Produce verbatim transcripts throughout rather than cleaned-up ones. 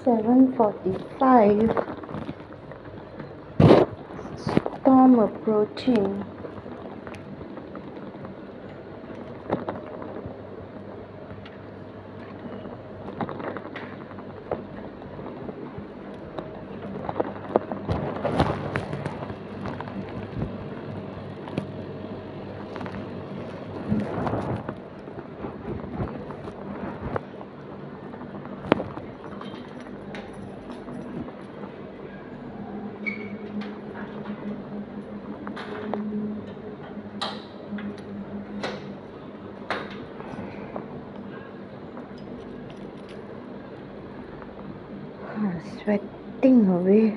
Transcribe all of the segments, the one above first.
seven forty-five. Storm approaching. Sweating away.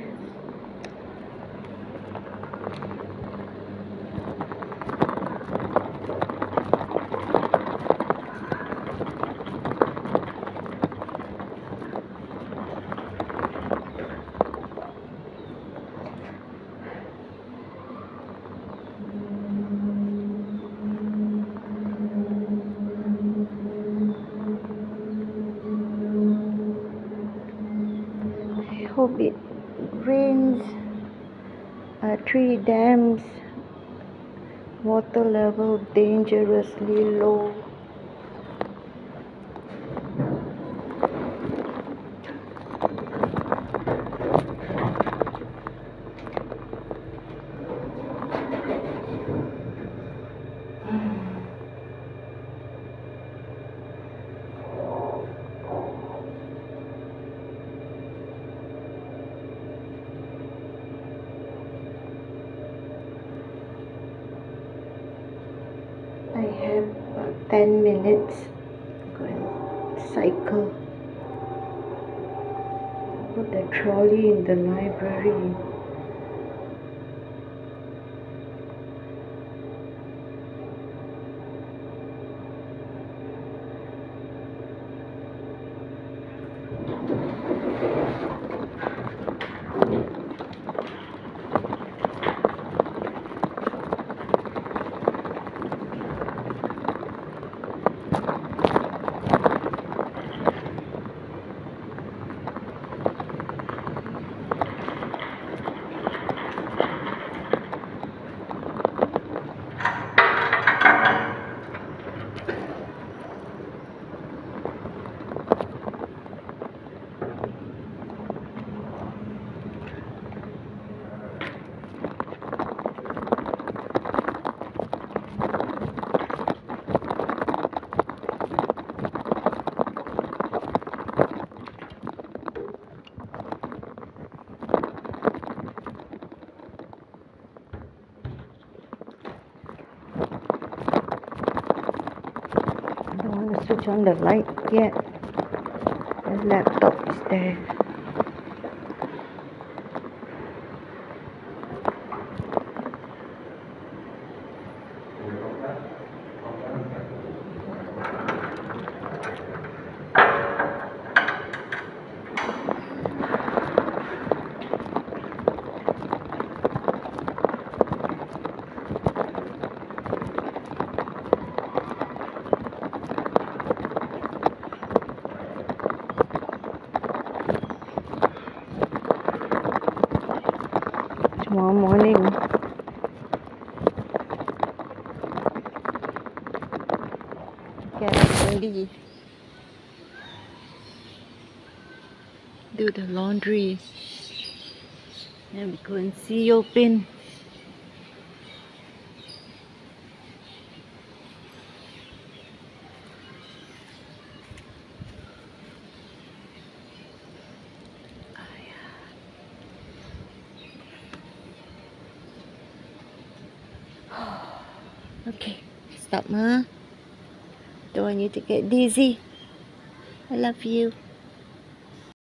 I hope it rains. Uh, three dams, water level dangerously low. I have uh, ten minutes. Go and cycle. Put the trolley in the library. I don't want to switch on the light yet. The laptop is there. Tomorrow morning, get up early, do the laundry, and we go and see Yopin. Okay, stop, ma. Don't want you to get dizzy. I love you.